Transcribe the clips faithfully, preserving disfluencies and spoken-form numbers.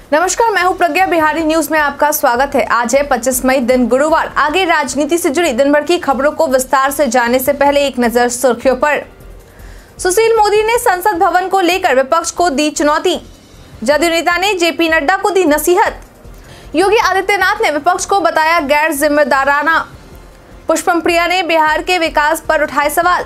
नमस्कार, मैं हूं प्रज्ञा। बिहारी न्यूज में आपका स्वागत है। आज है पच्चीस मई, दिन गुरुवार। आगे राजनीति से जुड़ी दिन भर की खबरों को विस्तार से जानने से पहले एक नजर सुर्खियों पर। सुशील मोदी ने संसद भवन को लेकर विपक्ष को दी चुनौती। जदयू नेता ने जेपी नड्डा को दी नसीहत। योगी आदित्यनाथ ने विपक्ष को बताया गैर जिम्मेदाराना। पुष्पम प्रिया ने बिहार के विकास पर उठाए सवाल।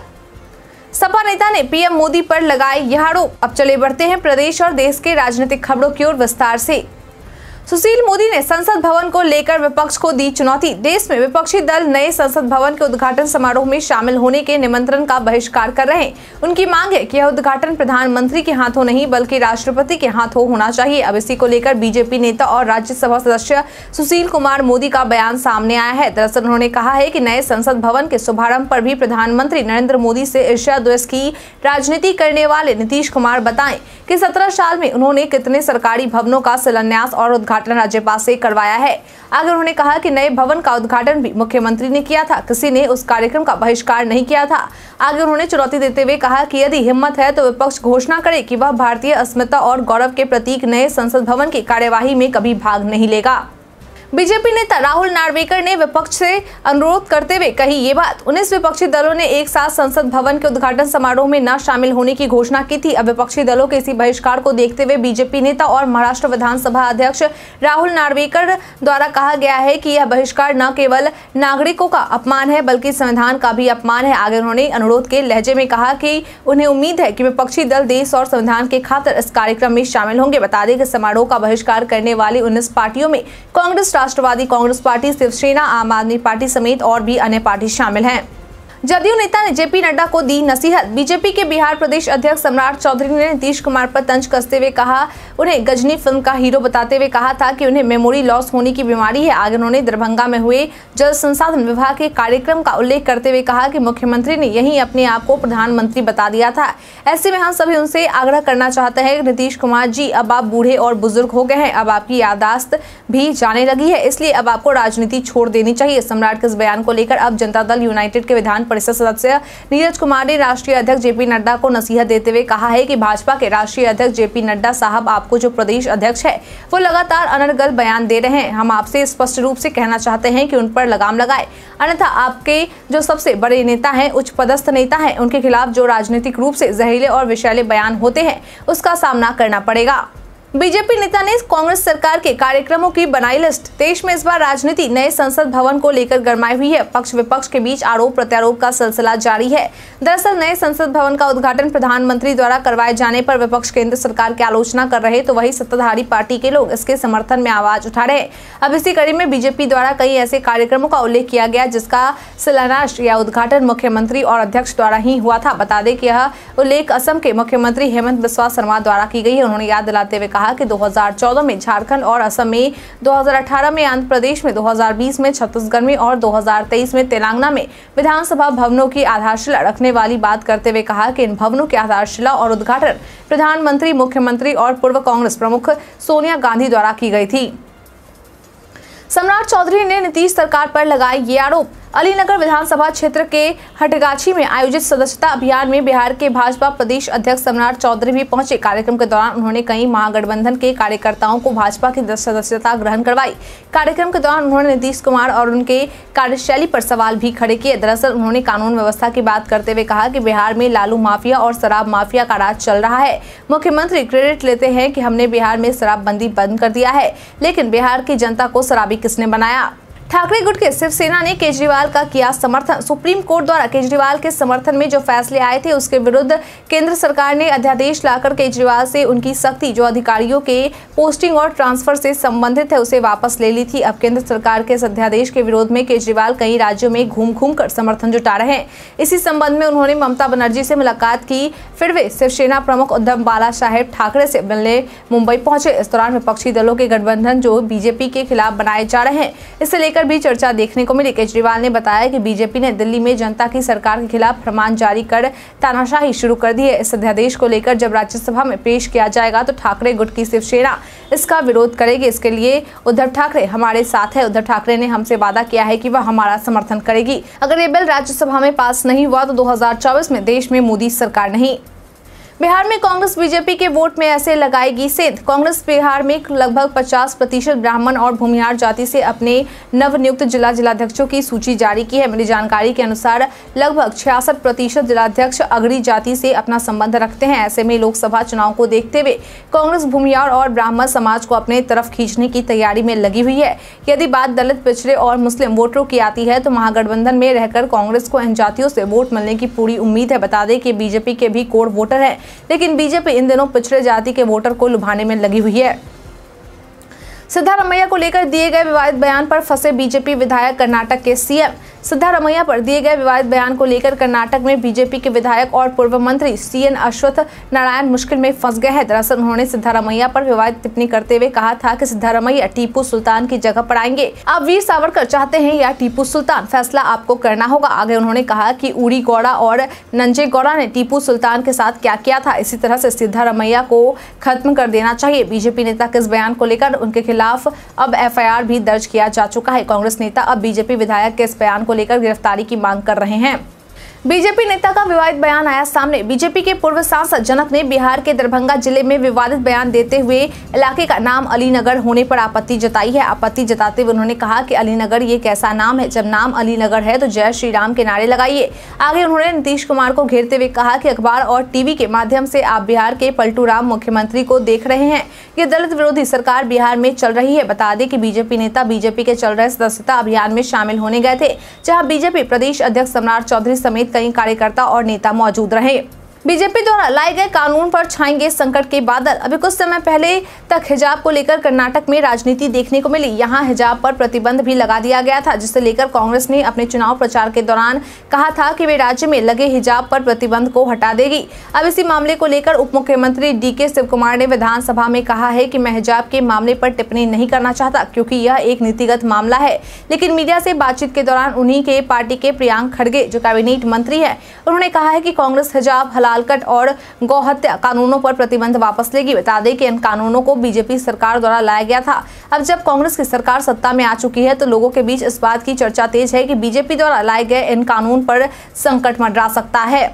सपा नेता ने पीएम मोदी पर लगाए यह आरोप। अब चले बढ़ते हैं प्रदेश और देश के राजनीतिक खबरों की ओर विस्तार से। सुशील मोदी ने संसद भवन को लेकर विपक्ष को दी चुनौती। देश में विपक्षी दल नए संसद भवन के उद्घाटन समारोह में शामिल होने के निमंत्रण का बहिष्कार कर रहे हैं। उनकी मांग है कि यह उद्घाटन प्रधानमंत्री के हाथों नहीं बल्कि राष्ट्रपति के हाथों होना चाहिए। अब इसी को लेकर बीजेपी नेता और राज्यसभा सदस्य सुशील कुमार मोदी का बयान सामने आया है। दरअसल उन्होंने कहा है कि नए संसद भवन के शुभारंभ पर भी प्रधानमंत्री नरेंद्र मोदी से ईर्ष्या द्वेष की राजनीति करने वाले नीतीश कुमार बताएं कि सत्रह साल में उन्होंने कितने सरकारी भवनों का शिलान्यास और उद्घाटन राज्यपाल से करवाया है। आगे उन्होंने कहा कि नए भवन का उद्घाटन भी मुख्यमंत्री ने किया था, किसी ने उस कार्यक्रम का बहिष्कार नहीं किया था। आगे उन्होंने चुनौती देते हुए कहा कि यदि हिम्मत है तो विपक्ष घोषणा करे कि वह भारतीय अस्मिता और गौरव के प्रतीक नए संसद भवन की कार्यवाही में कभी भाग नहीं लेगा। बीजेपी नेता राहुल नार्वेकर ने विपक्ष से अनुरोध करते हुए कही ये बात। उन्नीस विपक्षी दलों ने एक साथ संसद भवन के उद्घाटन समारोह में न शामिल होने की घोषणा की थी। अब विपक्षी दलों के इसी बहिष्कार को देखते हुए बीजेपी नेता और महाराष्ट्र विधानसभा अध्यक्ष राहुल नार्वेकर द्वारा कहा गया है कि यह बहिष्कार न केवल नागरिकों का अपमान है बल्कि संविधान का भी अपमान है। आगे उन्होंने अनुरोध के लहजे में कहा कि उन्हें उम्मीद है कि विपक्षी दल देश और संविधान के खातिर इस कार्यक्रम में शामिल होंगे। बता दें कि समारोह का बहिष्कार करने वाली उन्नीस पार्टियों में कांग्रेस, राष्ट्रवादी कांग्रेस पार्टी, शिवसेना, आम आदमी पार्टी समेत और भी अन्य पार्टी शामिल हैं। जदयू नेता ने जेपी नड्डा को दी नसीहत। बीजेपी के बिहार प्रदेश अध्यक्ष सम्राट चौधरी ने नीतीश कुमार पर तंज कसते हुए कहा, उन्हें गजनी फिल्म का हीरो बताते हुए कहा था कि उन्हें मेमोरी लॉस होने की बीमारी है। आगे उन्होंने दरभंगा में हुए जल संसाधन विभाग के कार्यक्रम का उल्लेख करते हुए कहा कि मुख्यमंत्री ने यही अपने आप को प्रधानमंत्री बता दिया था। ऐसे में हम सभी उनसे आग्रह करना चाहते हैं कि नीतीश कुमार जी, अब आप बूढ़े और बुजुर्ग हो गए हैं, अब आपकी याददाश्त भी जाने लगी है, इसलिए अब आपको राजनीति छोड़ देनी चाहिए। सम्राट के इस बयान को लेकर अब जनता दल यूनाइटेड के विधान परिषद सदस्य नीरज कुमार ने राष्ट्रीय अध्यक्ष जेपी नड्डा को नसीहत देते हुए कहा है कि भाजपा के राष्ट्रीय अध्यक्ष जेपी नड्डा साहब, आपको जो प्रदेश अध्यक्ष है वो लगातार अनर्गल बयान दे रहे हैं। हम आपसे स्पष्ट रूप से कहना चाहते हैं कि उन पर लगाम लगाए, अन्यथा आपके जो सबसे बड़े नेता हैं, उच्च पदस्थ नेता हैं, उनके खिलाफ जो राजनीतिक रूप से जहरीले और विषैले बयान होते हैं उसका सामना करना पड़ेगा। बीजेपी नेता ने कांग्रेस सरकार के कार्यक्रमों की बनाई लिस्ट। देश में इस बार राजनीति नए संसद भवन को लेकर गरमाई हुई है। पक्ष विपक्ष के बीच आरोप प्रत्यारोप का सिलसिला जारी है। दरअसल नए संसद भवन का उद्घाटन प्रधानमंत्री द्वारा करवाए जाने पर विपक्ष केंद्र सरकार की आलोचना कर रहे तो वही सत्ताधारी पार्टी के लोग इसके समर्थन में आवाज उठा रहे। अब इसी कड़ी में बीजेपी द्वारा कई ऐसे कार्यक्रमों का उल्लेख किया गया जिसका शिलान्यास या उद्घाटन मुख्यमंत्री और अध्यक्ष द्वारा ही हुआ था। बता दें कि यह उल्लेख असम के मुख्यमंत्री हेमंत बिस्वा शर्मा द्वारा की गई है। उन्होंने याद दिलाते हुए कहा कि दो हज़ार चौदह में झारखंड और असम में, दो हज़ार अठारह में आंध्र प्रदेश में, दो हज़ार बीस में छत्तीसगढ़ में और दो हज़ार तेईस में तेलंगाना में विधानसभा भवनों की आधारशिला रखने वाली बात करते हुए कहा कि इन भवनों की आधारशिला और उद्घाटन प्रधानमंत्री, मुख्यमंत्री और पूर्व कांग्रेस प्रमुख सोनिया गांधी द्वारा की गई थी। सम्राट चौधरी ने नीतीश सरकार पर लगाए ये आरोप। अलीनगर विधानसभा क्षेत्र के हटगाछी में आयोजित सदस्यता अभियान में बिहार के भाजपा प्रदेश अध्यक्ष सम्राट चौधरी भी पहुंचे। कार्यक्रम के दौरान उन्होंने कई महागठबंधन के कार्यकर्ताओं को भाजपा की सदस्यता ग्रहण करवाई। कार्यक्रम के दौरान उन्होंने नीतीश कुमार और उनके कार्यशैली पर सवाल भी खड़े किए। दरअसल उन्होंने कानून व्यवस्था की बात करते हुए कहा कि बिहार में लालू माफिया और शराब माफिया का राज चल रहा है। मुख्यमंत्री क्रेडिट लेते हैं कि हमने बिहार में शराबबंदी बंद कर दिया है, लेकिन बिहार की जनता को शराबी किसने बनाया। ठाकरे गुट के शिवसेना ने केजरीवाल का किया समर्थन। सुप्रीम कोर्ट द्वारा केजरीवाल के समर्थन में जो फैसले आए थे उसके विरुद्ध केंद्र सरकार ने अध्यादेश लाकर केजरीवाल से उनकी सख्ती जो अधिकारियों के पोस्टिंग और ट्रांसफर से संबंधित है उसे वापस ले ली थी। अब केंद्र सरकार के इस अध्यादेश के विरोध में केजरीवाल कई राज्यों में घूम घूम कर समर्थन जुटा रहे हैं। इसी संबंध में उन्होंने ममता बनर्जी से मुलाकात की, फिर वे शिवसेना प्रमुख उद्धव बाला साहेब ठाकरे से मिलने मुंबई पहुंचे। इस दौरान विपक्षी दलों के गठबंधन जो बीजेपी के खिलाफ बनाए जा रहे हैं इसे लेकर भी चर्चा देखने को मिली। केजरीवाल ने बताया कि बीजेपी ने दिल्ली में जनता की सरकार के खिलाफ फरमान जारी कर तानाशाही शुरू कर दी है। इस अध्यादेश को लेकर जब राज्यसभा में पेश किया जाएगा तो ठाकरे गुट की शिवसेना इसका विरोध करेगी। इसके लिए उद्धव ठाकरे हमारे साथ है। उद्धव ठाकरे ने हमसे वादा किया है कि वह हमारा समर्थन करेगी। अगर ये बिल राज्यसभा में पास नहीं हुआ तो दो हजार चौबीस में देश में मोदी सरकार नहीं। बिहार में कांग्रेस बीजेपी के वोट में ऐसे लगाएगी सेंध। कांग्रेस बिहार में लगभग पचास प्रतिशत ब्राह्मण और भूमिहार जाति से अपने नवनियुक्त जिला जिलाध्यक्षों की सूची जारी की है। मिली जानकारी के अनुसार लगभग छियासठ प्रतिशत जिलाध्यक्ष अगड़ी जाति से अपना संबंध रखते हैं। ऐसे में लोकसभा चुनाव को देखते हुए कांग्रेस भूमिहार और ब्राह्मण समाज को अपने तरफ खींचने की तैयारी में लगी हुई है। यदि बात दलित, पिछड़े और मुस्लिम वोटरों की आती है तो महागठबंधन में रहकर कांग्रेस को इन जातियों से वोट मिलने की पूरी उम्मीद है। बता दें कि बीजेपी के भी कोर वोटर है, लेकिन बीजेपी इन दिनों पिछड़े जाति के वोटर को लुभाने में लगी हुई है। सिद्धारमैया को लेकर दिए गए विवादित बयान पर फंसे बीजेपी विधायक। कर्नाटक के सीएम सिद्धारमैया पर दिए गए विवादित बयान को लेकर कर्नाटक में बीजेपी के विधायक और पूर्व मंत्री सीएन अश्वत्थ नारायण मुश्किल में फंस गए हैं। दरअसल उन्होंने सिद्धारमैया पर विवादित टिप्पणी करते हुए कहा था कि सिद्धारमैया टीपू सुल्तान की जगह पर आएंगे। आप वीर सावरकर चाहते हैं या टीपू सुल्तान, फैसला आपको करना होगा। आगे उन्होंने कहा कि उड़ी गौड़ा और नंजे गौड़ा ने टीपू सुल्तान के साथ क्या किया था, इसी तरह से सिद्धारमैया को खत्म कर देना चाहिए। बीजेपी नेता के इस बयान को लेकर उनके खिलाफ अब एफ आई आर भी दर्ज किया जा चुका है। कांग्रेस नेता अब बीजेपी विधायक के इस बयान को लेकर गिरफ्तारी की मांग कर रहे हैं। बीजेपी नेता का विवादित बयान आया सामने। बीजेपी के पूर्व सांसद जनक ने बिहार के दरभंगा जिले में विवादित बयान देते हुए इलाके का नाम अलीनगर होने पर आपत्ति जताई है। आपत्ति जताते हुए उन्होंने कहा कि अलीनगर ये कैसा नाम है, जब नाम अलीनगर है तो जय श्री राम के नारे लगाइए। आगे उन्होंने नीतीश कुमार को घेरते हुए कहा कि अखबार और टीवी के माध्यम से आप बिहार के पलटू राम मुख्यमंत्री को देख रहे हैं। ये दलित विरोधी सरकार बिहार में चल रही है। बता दें कि बीजेपी नेता बीजेपी के चल रहे सदस्यता अभियान में शामिल होने गए थे, जहां बीजेपी प्रदेश अध्यक्ष सम्राट चौधरी समेत कई कार्यकर्ता और नेता मौजूद रहे। बीजेपी द्वारा लाए गए कानून पर छाएंगे संकट के बादल। अभी कुछ समय पहले तक हिजाब को लेकर कर्नाटक में राजनीति देखने को मिली। यहां हिजाब पर प्रतिबंध भी लगा दिया गया था, जिसे लेकर कांग्रेस ने अपने चुनाव प्रचार के दौरान कहा था कि वे राज्य में लगे हिजाब पर प्रतिबंध को हटा देगी। अब इसी मामले को लेकर उप मुख्यमंत्री डी के शिव कुमार ने विधानसभा में कहा है कि मैं हिजाब के मामले पर टिप्पणी नहीं करना चाहता, क्योंकि यह एक नीतिगत मामला है। लेकिन मीडिया से बातचीत के दौरान उन्हीं के पार्टी के प्रियांक खड़गे, जो कैबिनेट मंत्री है, उन्होंने कहा है कि कांग्रेस हिजाब, हलाल कट और गौ हत्या कानूनों पर प्रतिबंध वापस लेगी। बता दें कि इन कानूनों को बीजेपी सरकार द्वारा लाया गया था। अब जब कांग्रेस की सरकार सत्ता में आ चुकी है तो लोगों के बीच इस बात की चर्चा तेज है कि बीजेपी द्वारा लाए गए इन कानून पर संकट मंडरा सकता है।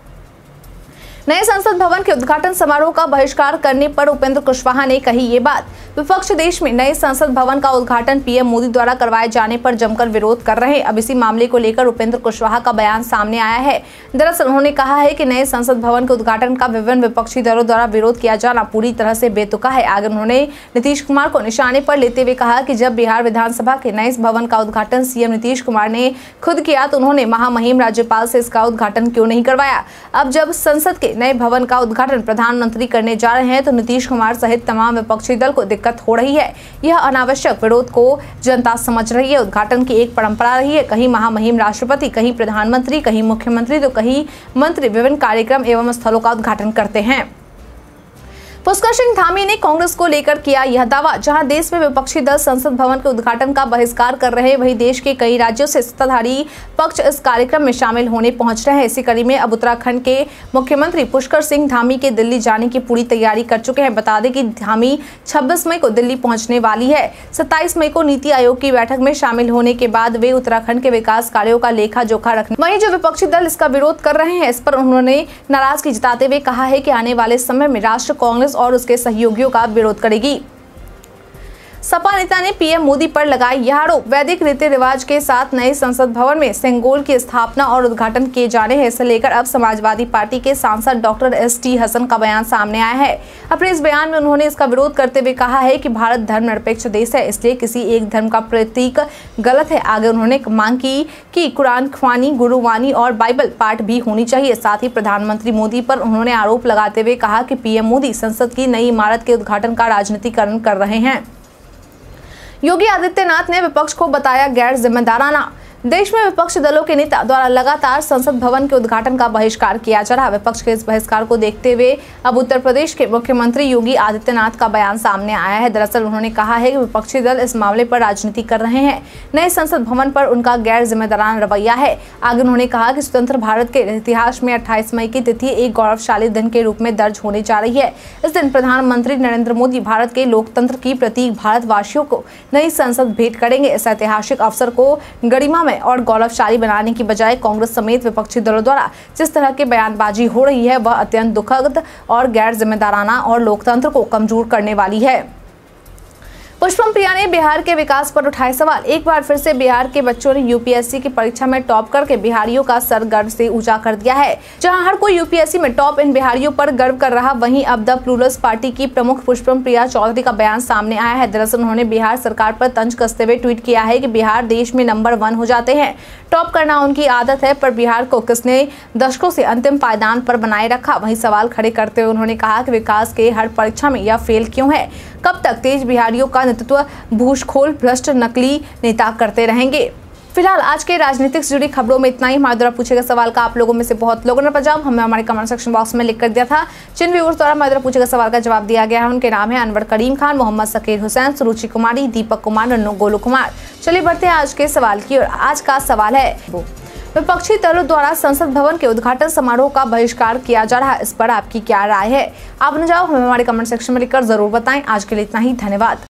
नए संसद भवन के उद्घाटन समारोह का बहिष्कार करने पर उपेंद्र कुशवाहा ने कही ये बात। विपक्ष देश में नए संसद भवन का उद्घाटन पीएम मोदी द्वारा करवाए जाने पर जमकर विरोध कर रहे हैं। अब इसी मामले को लेकर उपेंद्र कुशवाहा का बयान सामने आया है। दरअसल उन्होंने कहा है कि नए संसद भवन के उद्घाटन का विभिन्न विपक्षी दलों द्वारा विरोध किया जाना पूरी तरह से बेतुका है। आगे उन्होंने नीतीश कुमार को निशाने पर लेते हुए कहा कि जब बिहार विधानसभा के नए भवन का उद्घाटन सीएम नीतीश कुमार ने खुद किया तो उन्होंने महामहिम राज्यपाल से इसका उद्घाटन क्यों नहीं करवाया। अब जब संसद के नए भवन का उद्घाटन प्रधानमंत्री करने जा रहे हैं तो नीतीश कुमार सहित तमाम विपक्षी दल को दिक्कत हो रही है। यह अनावश्यक विरोध को जनता समझ रही है। उद्घाटन की एक परंपरा रही है, कहीं महामहिम राष्ट्रपति, कहीं प्रधानमंत्री, कहीं मुख्यमंत्री तो कहीं मंत्री विभिन्न कार्यक्रम एवं स्थलों का उद्घाटन करते हैं। पुष्कर सिंह धामी ने कांग्रेस को लेकर किया यह दावा। जहां देश में विपक्षी दल संसद भवन के उद्घाटन का बहिष्कार कर रहे, वहीं देश के कई राज्यों से सत्ताधारी पक्ष इस कार्यक्रम में शामिल होने पहुंच रहे हैं। इसी कड़ी में अब उत्तराखंड के मुख्यमंत्री पुष्कर सिंह धामी के दिल्ली जाने की पूरी तैयारी कर चुके हैं। बता दें कि धामी छब्बीस मई को दिल्ली पहुंचने वाली है। सत्ताईस मई को नीति आयोग की बैठक में शामिल होने के बाद वे उत्तराखंड के विकास कार्यों का लेखा जोखा रखने। वहीं जो विपक्षी दल इसका विरोध कर रहे हैं, इस पर उन्होंने नाराजगी जताते हुए कहा है कि आने वाले समय में राष्ट्र कांग्रेस और उसके सहयोगियों का विरोध करेगी। सपा नेता ने पीएम मोदी पर लगाया यह आरोप। वैदिक रीति रिवाज के साथ नए संसद भवन में सेंगोल की स्थापना और उद्घाटन किए जाने हैं। इसे लेकर अब समाजवादी पार्टी के सांसद डॉक्टर एस टी हसन का बयान सामने आया है। अपने इस बयान में उन्होंने इसका विरोध करते हुए कहा है कि भारत धर्मनिरपेक्ष देश है, इसलिए किसी एक धर्म का प्रतीक गलत है। आगे उन्होंने मांग की कि कुरान ख्वानी, गुरुवानी और बाइबल पाठ भी होनी चाहिए। साथ ही प्रधानमंत्री मोदी पर उन्होंने आरोप लगाते हुए कहा कि पीएम मोदी संसद की नई इमारत के उद्घाटन का राजनीतिकरण कर रहे हैं। योगी आदित्यनाथ ने विपक्ष को बताया गैर जिम्मेदाराना। देश में विपक्षी दलों के नेता द्वारा लगातार संसद भवन के उद्घाटन का बहिष्कार किया जा रहा। विपक्ष के इस बहिष्कार को देखते हुए अब उत्तर प्रदेश के मुख्यमंत्री योगी आदित्यनाथ का बयान सामने आया है। दरअसल उन्होंने कहा है कि विपक्षी दल इस मामले पर राजनीति कर रहे हैं। नए संसद भवन पर उनका गैर जिम्मेदाराना रवैया है। आगे उन्होंने कहा कि स्वतंत्र भारत के इतिहास में अट्ठाईस मई की तिथि एक गौरवशाली दिन के रूप में दर्ज होने जा रही है। इस दिन प्रधानमंत्री नरेंद्र मोदी भारत के लोकतंत्र की प्रतीक भारतवासियों को नई संसद भेंट करेंगे। इस ऐतिहासिक अवसर को गरिमा में समय और गौरवशाली बनाने की बजाय कांग्रेस समेत विपक्षी दलों द्वारा जिस तरह की बयानबाजी हो रही है वह अत्यंत दुखद और गैर जिम्मेदाराना और लोकतंत्र को कमजोर करने वाली है। पुष्पम प्रिया ने बिहार के विकास पर उठाए सवाल। एक बार फिर से बिहार के बच्चों ने यूपीएससी की परीक्षा में टॉप करके बिहारियों का सर गर्व से ऊंचा कर दिया है। जहां हर कोई यूपीएससी में टॉप इन बिहारियों पर गर्व कर रहा, वहीं अब द प्लूरल्स पार्टी की प्रमुख पुष्पम प्रिया चौधरी का बयान सामने आया है। दरअसल उन्होंने बिहार सरकार पर तंज कसते हुए ट्वीट किया है कि बिहार देश में नंबर वन हो जाते हैं, टॉप करना उनकी आदत है, पर बिहार को किसने दशकों से अंतिम पायदान पर बनाए रखा। वहीं सवाल खड़े करते हुए उन्होंने कहा कि विकास के हर परीक्षा में यह फेल क्यों है? कब तक तेज बिहारियों का नेतृत्व भूसखोल भ्रष्ट नकली नेता करते रहेंगे? फिलहाल आज के राजनीतिक से जुड़ी खबरों में इतना ही। हमारे द्वारा पूछे गए सवाल का आप लोगों में से बहुत लोगों ने जवाब हमें हमारे कमेंट सेक्शन बॉक्स में लिख कर दिया था। जिन व्यूअर्स द्वारा हमारे द्वारा पूछे गए सवाल का जवाब दिया गया है उनके नाम है अनवर करीम खान, मोहम्मद सकीर हुसैन, सुरुचि कुमारी, दीपक कुमार, नन्नू गोलू कुमार। चलिए बढ़ते हैं आज के सवाल की ओर। आज का सवाल है, विपक्षी दलों द्वारा संसद भवन के उद्घाटन समारोह का बहिष्कार किया जा रहा है, इस पर आपकी क्या राय है? आपने जवाब हमें हमारे कमेंट सेक्शन में लिखकर जरूर बताएं। आज के लिए इतना ही, धन्यवाद।